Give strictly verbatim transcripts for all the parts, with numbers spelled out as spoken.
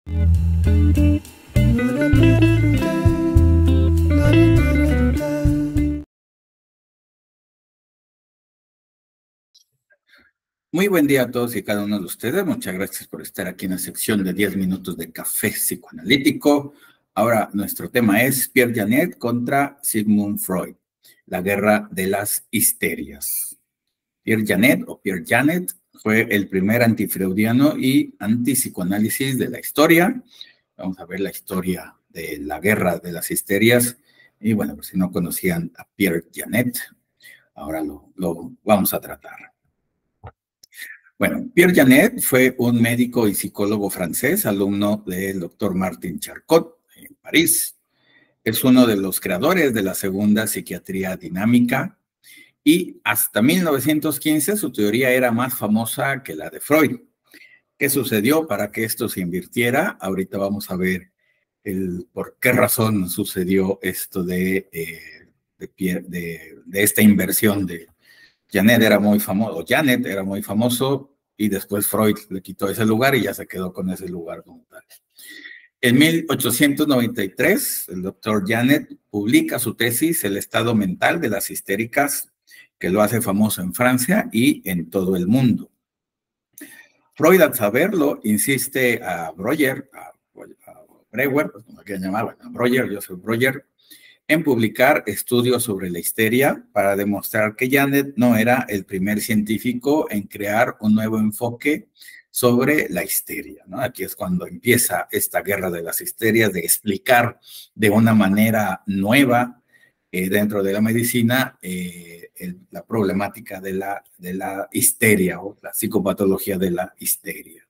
Muy buen día a todos y cada uno de ustedes. Muchas gracias por estar aquí en la sección de diez minutos de café psicoanalítico. Ahora nuestro tema es Pierre Janet contra Sigmund Freud, la guerra de las histerias. Pierre Janet o Pierre Janet fue el primer antifreudiano y antipsicoanálisis de la historia. Vamos a ver la historia de la guerra de las histerias. Y bueno, pues si no conocían a Pierre Janet, ahora lo, lo vamos a tratar. Bueno, Pierre Janet fue un médico y psicólogo francés, alumno del doctor Martin Charcot en París. Es uno de los creadores de la segunda psiquiatría dinámica y hasta mil novecientos quince su teoría era más famosa que la de Freud. ¿Qué sucedió para que esto se invirtiera? Ahorita vamos a ver el, por qué razón sucedió esto de, eh, de, Pierre, de, de esta inversión de Janet era muy famoso, Janet era muy famoso y después Freud le quitó ese lugar y ya se quedó con ese lugar como tal. En mil ochocientos noventa y tres, el doctor Janet publica su tesis El estado mental de las histéricas, que lo hace famoso en Francia y en todo el mundo. Freud, al saberlo, insiste a Breuer, a, a Breuer, pues como quieran llamar, a Breuer, yo soy Breuer, en publicar estudios sobre la histeria para demostrar que Janet no era el primer científico en crear un nuevo enfoque sobre la histeria, ¿no? Aquí es cuando empieza esta guerra de las histerias, de explicar de una manera nueva eh, dentro de la medicina eh, el, la problemática de la, de la histeria o la psicopatología de la histeria.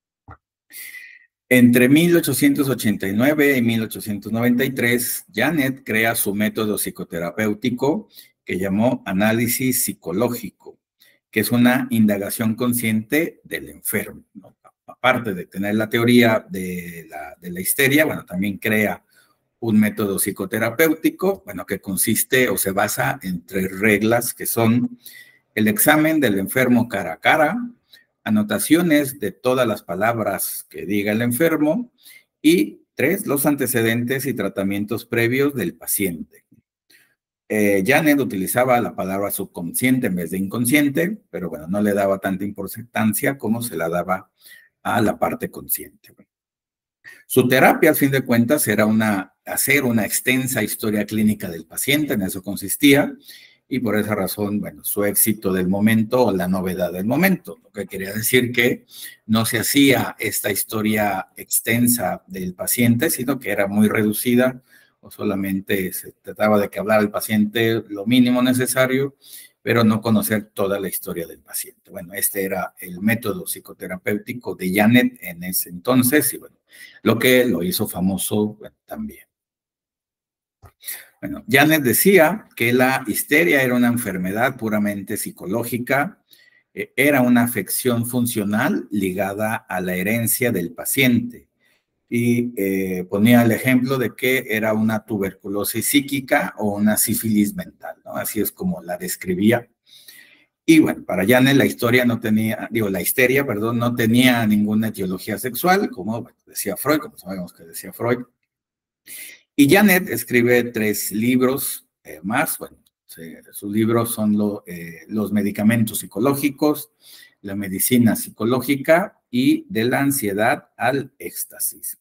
Entre mil ochocientos ochenta y nueve y mil ochocientos noventa y tres, Janet crea su método psicoterapéutico que llamó análisis psicológico, que es una indagación consciente del enfermo, ¿no? Aparte de tener la teoría de la, de la histeria, bueno, también crea un método psicoterapéutico, bueno, que consiste o se basa en tres reglas que son el examen del enfermo cara a cara, anotaciones de todas las palabras que diga el enfermo y tres, los antecedentes y tratamientos previos del paciente. Eh, Janet utilizaba la palabra subconsciente en vez de inconsciente, pero bueno, no le daba tanta importancia como se la daba a la parte consciente. Su terapia, al fin de cuentas, era una, hacer una extensa historia clínica del paciente, en eso consistía, y por esa razón, bueno, su éxito del momento o la novedad del momento, lo que quería decir que no se hacía esta historia extensa del paciente, sino que era muy reducida o solamente se trataba de que hablara el paciente lo mínimo necesario, pero no conocer toda la historia del paciente. Bueno, este era el método psicoterapéutico de Janet en ese entonces y bueno, lo que lo hizo famoso bueno, también. Bueno, Janet decía que la histeria era una enfermedad puramente psicológica, eh, era una afección funcional ligada a la herencia del paciente y eh, ponía el ejemplo de que era una tuberculosis psíquica o una sífilis mental, ¿no? Así es como la describía. Y bueno, para Janet la historia no tenía, digo, la histeria, perdón, no tenía ninguna etiología sexual, como decía Freud, como sabemos que decía Freud. Y Janet escribe tres libros eh, más, bueno, se, sus libros son lo, eh, Los medicamentos psicológicos, la medicina psicológica y de la ansiedad al éxtasis.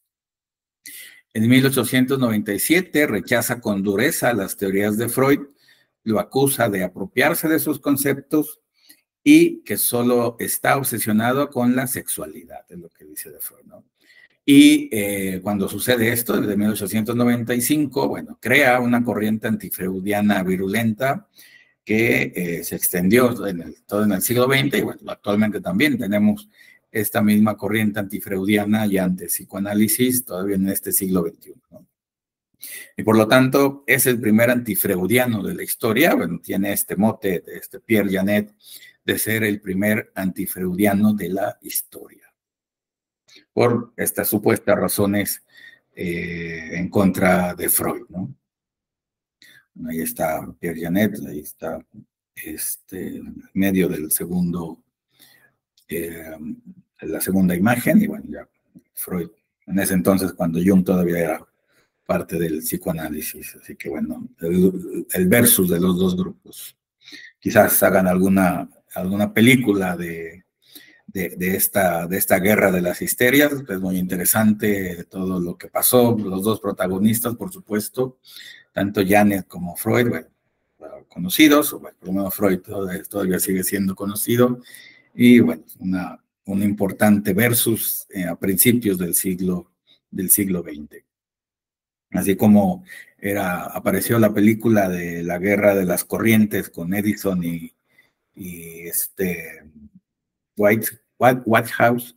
En mil ochocientos noventa y siete rechaza con dureza las teorías de Freud, lo acusa de apropiarse de sus conceptos y que solo está obsesionado con la sexualidad, es lo que dice de Freud, ¿no? Y eh, cuando sucede esto, desde mil ochocientos noventa y cinco, bueno, crea una corriente antifreudiana virulenta que eh, se extendió en el, todo en el siglo veinte y bueno, actualmente también tenemos esta misma corriente antifreudiana y antipsicoanálisis todavía en este siglo veintiuno, ¿no? Y por lo tanto es el primer antifreudiano de la historia, bueno, tiene este mote de este Pierre Janet de ser el primer antifreudiano de la historia, por estas supuestas razones eh, en contra de Freud, ¿no? Ahí está Pierre Janet, ahí está este, en medio del segundo, eh, la segunda imagen, y bueno, ya Freud en ese entonces cuando Jung todavía era parte del psicoanálisis. Así que bueno, el, el versus de los dos grupos. Quizás hagan alguna, alguna película de, de, de, esta, de esta guerra de las histerias. Es muy interesante todo lo que pasó. Los dos protagonistas, por supuesto, tanto Janet como Freud, bueno, conocidos, bueno, por lo menos Freud todavía, todavía sigue siendo conocido. Y bueno, una, un importante versus eh, a principios del siglo, del siglo veinte. Así como era, apareció la película de la guerra de las corrientes con Edison y, y este White, White, White House,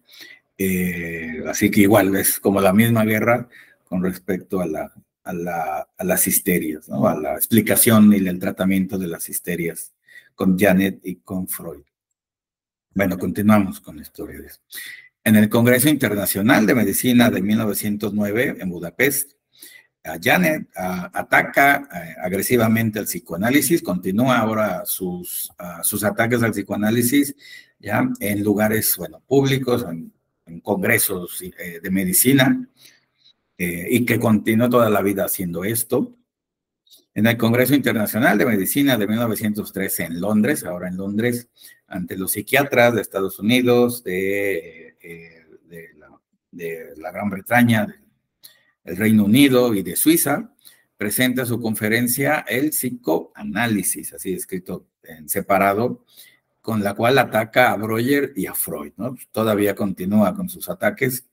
eh, así que igual es como la misma guerra con respecto a, la, a, la, a las histerias, ¿no? A la explicación y el tratamiento de las histerias con Janet y con Freud. Bueno, continuamos con la historia de eso. En el Congreso Internacional de Medicina de mil novecientos nueve en Budapest, a Janet a, ataca a, agresivamente al psicoanálisis, continúa ahora sus, a, sus ataques al psicoanálisis ya en lugares, bueno, públicos, en, en congresos eh, de medicina, eh, y que continúa toda la vida haciendo esto. En el Congreso Internacional de Medicina de mil novecientos trece en Londres, ahora en Londres, ante los psiquiatras de Estados Unidos, de, eh, de, la, de la Gran Bretaña, de, el Reino Unido y de Suiza, presenta su conferencia El psicoanálisis, así escrito en separado, con la cual ataca a Breuer y a Freud, ¿no? Todavía continúa con sus ataques.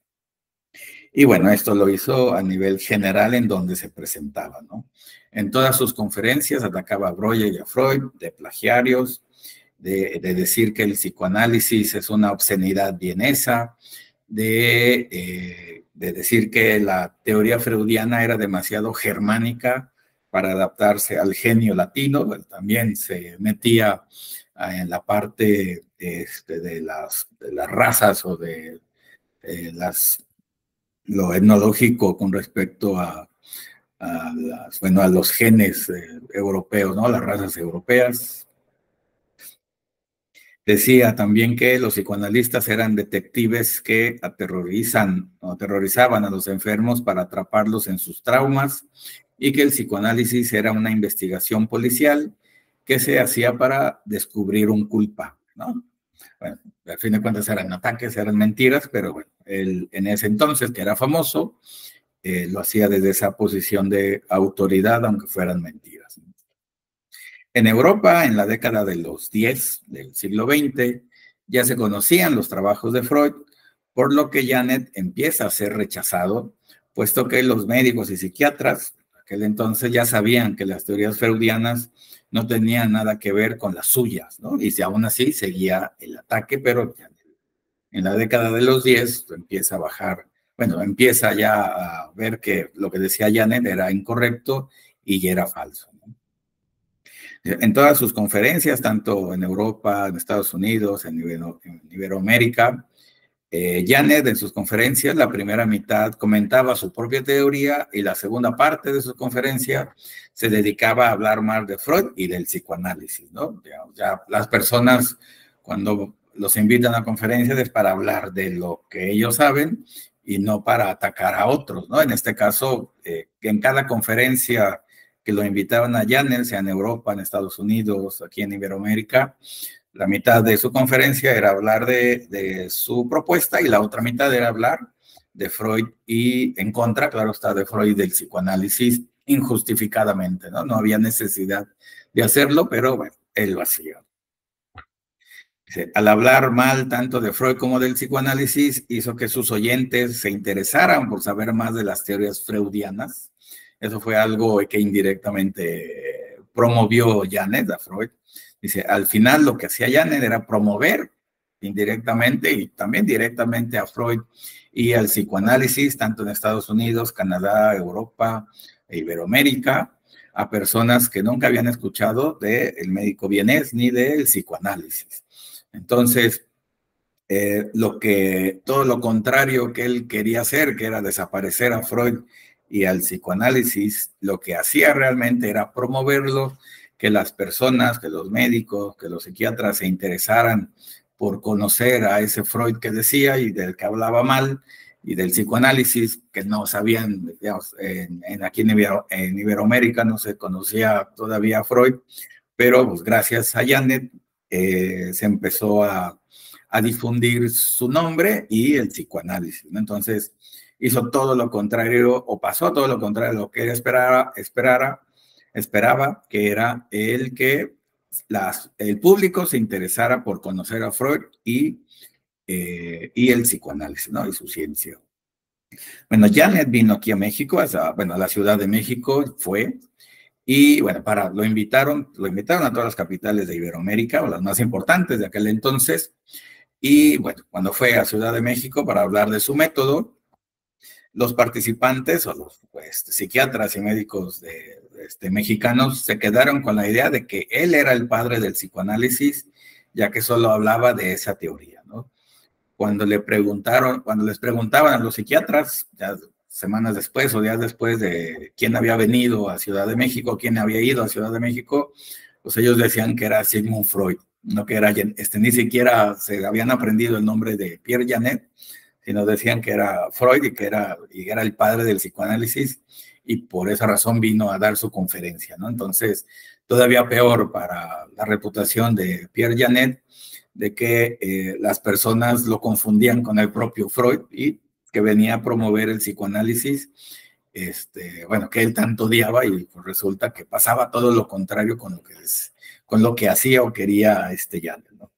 Y bueno, esto lo hizo a nivel general en donde se presentaba, ¿no? En todas sus conferencias atacaba a Breuer y a Freud de plagiarios, de, de decir que el psicoanálisis es una obscenidad vienesa, de... Eh, de decir que la teoría freudiana era demasiado germánica para adaptarse al genio latino. Pues también se metía en la parte este, de, las, de las razas o de eh, las, lo etnológico con respecto a, a, las, bueno, a los genes eh, europeos, ¿no? Las razas europeas. Decía también que los psicoanalistas eran detectives que aterrorizan o aterrorizaban a los enfermos para atraparlos en sus traumas y que el psicoanálisis era una investigación policial que se hacía para descubrir un culpa, ¿no? Bueno, al fin de cuentas eran ataques, eran mentiras, pero bueno, él en ese entonces, que era famoso, eh, lo hacía desde esa posición de autoridad, aunque fueran mentiras. En Europa, en la década de los diez del siglo veinte, ya se conocían los trabajos de Freud, por lo que Janet empieza a ser rechazado, puesto que los médicos y psiquiatras, en aquel entonces ya sabían que las teorías freudianas no tenían nada que ver con las suyas, ¿no? Y si aún así seguía el ataque, pero en la década de los diez empieza a bajar, bueno, empieza ya a ver que lo que decía Janet era incorrecto y ya era falso. En todas sus conferencias, tanto en Europa, en Estados Unidos, en, Ibero, en Iberoamérica, eh, Janet en sus conferencias, la primera mitad comentaba su propia teoría y la segunda parte de su conferencia se dedicaba a hablar más de Freud y del psicoanálisis, ¿no? Ya, ya las personas cuando los invitan a conferencias es para hablar de lo que ellos saben y no para atacar a otros, ¿no? En este caso, eh, en cada conferencia que lo invitaban a Janet, sea en Europa, en Estados Unidos, aquí en Iberoamérica, la mitad de su conferencia era hablar de, de su propuesta y la otra mitad era hablar de Freud y en contra, claro está, de Freud del psicoanálisis injustificadamente, ¿no? No había necesidad de hacerlo, pero bueno, él lo hacía. Al hablar mal tanto de Freud como del psicoanálisis, hizo que sus oyentes se interesaran por saber más de las teorías freudianas. Eso fue algo que indirectamente promovió Janet a Freud. Dice, al final lo que hacía Janet era promover indirectamente y también directamente a Freud y al psicoanálisis, tanto en Estados Unidos, Canadá, Europa e Iberoamérica, a personas que nunca habían escuchado del médico vienés ni del psicoanálisis. Entonces, eh, lo que, todo lo contrario que él quería hacer, que era desaparecer a Freud y al psicoanálisis, lo que hacía realmente era promoverlo, que las personas, que los médicos, que los psiquiatras se interesaran por conocer a ese Freud que decía y del que hablaba mal, y del psicoanálisis, que no sabían, digamos, en, en aquí en, Ibero, en Iberoamérica no se conocía todavía a Freud, pero pues gracias a Janet eh, se empezó a, a difundir su nombre y el psicoanálisis, ¿no? Entonces hizo todo lo contrario, o pasó todo lo contrario de lo que él esperaba, esperara, esperaba, que era el que las, el público se interesara por conocer a Freud y, eh, y el psicoanálisis, ¿no? Y su ciencia. Bueno, Janet vino aquí a México, a, bueno, a la Ciudad de México, fue, y bueno, para, lo invitaron, lo invitaron a todas las capitales de Iberoamérica, o las más importantes de aquel entonces, y bueno, cuando fue a Ciudad de México para hablar de su método, los participantes, o los pues, psiquiatras y médicos de, de este, mexicanos, se quedaron con la idea de que él era el padre del psicoanálisis, ya que solo hablaba de esa teoría, ¿no? Cuando le preguntaron, cuando les preguntaban a los psiquiatras, ya semanas después o días después de quién había venido a Ciudad de México, quién había ido a Ciudad de México, pues ellos decían que era Sigmund Freud, no que era, este, ni siquiera se habían aprendido el nombre de Pierre Janet, sino decían que era Freud y que era, y era el padre del psicoanálisis, y por esa razón vino a dar su conferencia, ¿no? Entonces, todavía peor para la reputación de Pierre Janet, de que eh, las personas lo confundían con el propio Freud y que venía a promover el psicoanálisis, este, bueno, que él tanto odiaba, y pues resulta que pasaba todo lo contrario con lo que, es, con lo que hacía o quería este Janet, ¿no?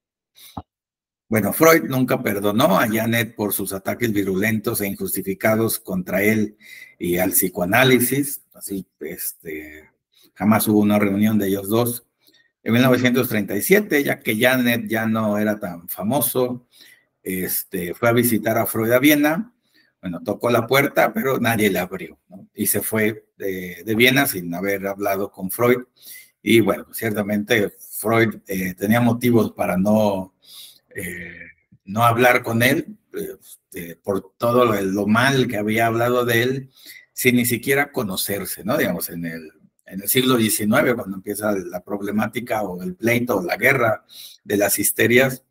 Bueno, Freud nunca perdonó a Janet por sus ataques virulentos e injustificados contra él y al psicoanálisis, así, este, jamás hubo una reunión de ellos dos. En mil novecientos treinta y siete, ya que Janet ya no era tan famoso, este, fue a visitar a Freud a Viena. Bueno, tocó la puerta, pero nadie le abrió, ¿no? Y se fue de, de Viena sin haber hablado con Freud. Y bueno, ciertamente Freud eh, tenía motivos para no, eh, no hablar con él, eh, por todo lo, lo mal que había hablado de él, sin ni siquiera conocerse, ¿no? Digamos, en el en el siglo diecinueve, cuando empieza la problemática o el pleito o la guerra de las histerias,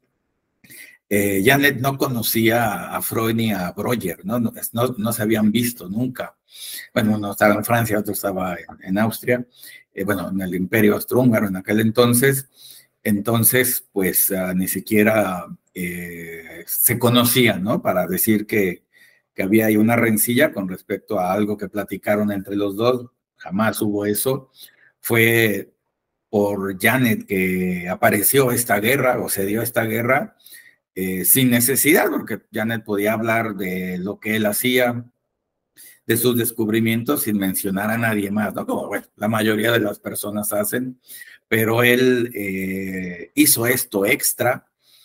eh, Janet no conocía a Freud ni a Breuer, ¿no? No, no, no se habían visto nunca. Bueno, uno estaba en Francia, otro estaba en, en Austria, eh, bueno, en el Imperio Austrohúngaro en aquel entonces. Entonces, pues uh, ni siquiera eh, se conocían, ¿no? Para decir que, que había ahí una rencilla con respecto a algo que platicaron entre los dos. Jamás hubo eso. Fue por Janet que apareció esta guerra, o se dio esta guerra, eh, sin necesidad, porque Janet podía hablar de lo que él hacía, de sus descubrimientos, sin mencionar a nadie más, ¿no? Como, bueno, la mayoría de las personas hacen, pero él eh, hizo esto extra,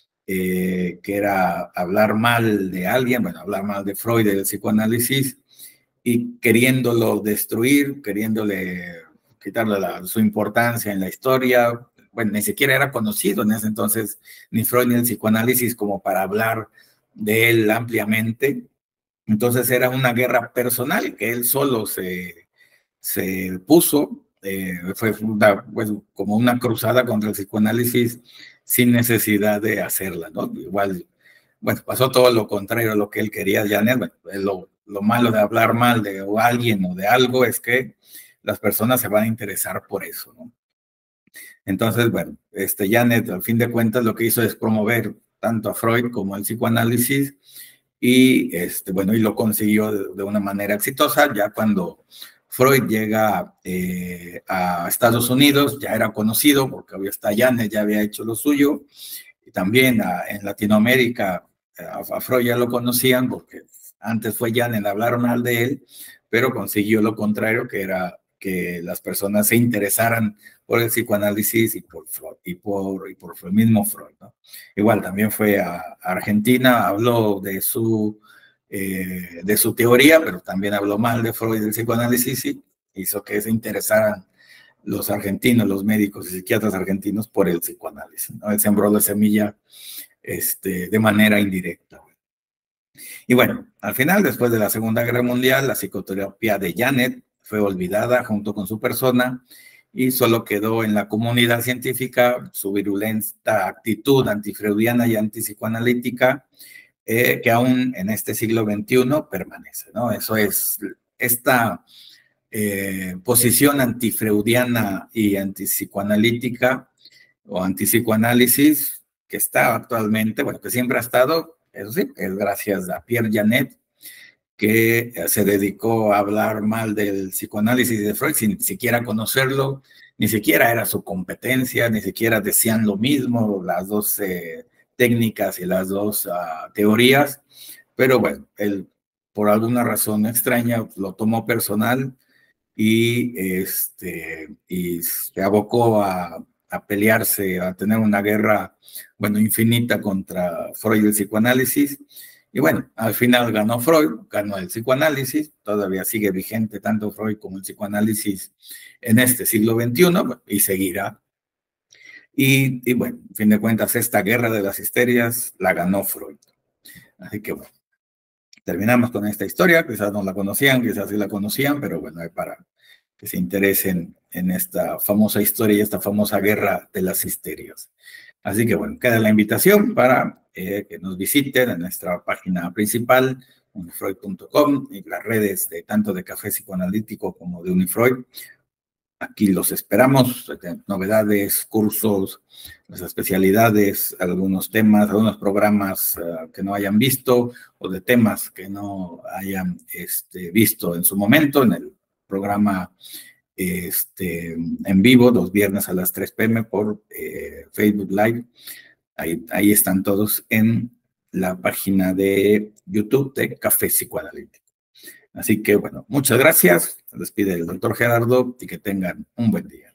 eh, que era hablar mal de alguien, bueno, hablar mal de Freud, del psicoanálisis, y queriéndolo destruir, queriéndole quitarle la, su importancia en la historia. Bueno, ni siquiera era conocido en ese entonces ni Freud ni el psicoanálisis como para hablar de él ampliamente. Entonces era una guerra personal que él solo se, se puso, eh, fue una, pues, como una cruzada contra el psicoanálisis sin necesidad de hacerla, ¿no? Igual, bueno, pasó todo lo contrario a lo que él quería, Janet. Bueno, lo, lo malo de hablar mal de alguien o de algo es que las personas se van a interesar por eso, ¿no? Entonces, bueno, este Janet, al fin de cuentas, lo que hizo es promover tanto a Freud como al psicoanálisis, y este, bueno, y lo consiguió de, de una manera exitosa. Ya cuando Freud llega eh, a Estados Unidos, ya era conocido, porque había está Janet, ya había hecho lo suyo, y también a, en Latinoamérica a, a Freud ya lo conocían, porque antes fue Janet, hablaron mal de él, pero consiguió lo contrario, que era que las personas se interesaran por el psicoanálisis y por Freud, y por, y por el mismo Freud, ¿no? Igual también fue a, a Argentina, habló de su, eh, de su teoría, pero también habló mal de Freud y del psicoanálisis, y hizo que se interesaran los argentinos, los médicos y psiquiatras argentinos por el psicoanálisis, ¿no? Él sembró la semilla este, de manera indirecta. Y bueno, al final, después de la Segunda Guerra Mundial, la psicoterapia de Janet fue olvidada junto con su persona, y solo quedó en la comunidad científica su virulenta actitud antifreudiana y antipsicoanalítica, eh, que aún en este siglo veintiuno permanece, ¿no? Eso es esta eh, posición antifreudiana y antipsicoanalítica o antipsicoanálisis que está actualmente, bueno, que siempre ha estado, eso sí, es gracias a Pierre Janet, que se dedicó a hablar mal del psicoanálisis de Freud sin siquiera conocerlo, ni siquiera era su competencia, ni siquiera decían lo mismo, las dos eh, técnicas y las dos uh, teorías, pero bueno, él por alguna razón extraña lo tomó personal y, este, y se abocó a, a pelearse, a tener una guerra, bueno, infinita contra Freud y el psicoanálisis. Y bueno, al final ganó Freud, ganó el psicoanálisis, todavía sigue vigente tanto Freud como el psicoanálisis en este siglo veintiuno y seguirá. Y, y bueno, en fin de cuentas, esta guerra de las histerias la ganó Freud. Así que bueno, terminamos con esta historia, quizás no la conocían, quizás sí la conocían, pero bueno, hay para que se interesen en esta famosa historia y esta famosa guerra de las histerias. Así que bueno, queda la invitación para eh, que nos visiten en nuestra página principal, unifreud punto com, y las redes de tanto de Café Psicoanalítico como de Unifreud. Aquí los esperamos, novedades, cursos, las especialidades, algunos temas, algunos programas uh, que no hayan visto o de temas que no hayan este, visto en su momento en el programa este, en vivo, los viernes a las tres pe eme por eh, Facebook Live. Ahí, ahí están todos en la página de YouTube de Café Psicoanalítico. Así que, bueno, muchas gracias. Se despide el doctor Gerardo y que tengan un buen día.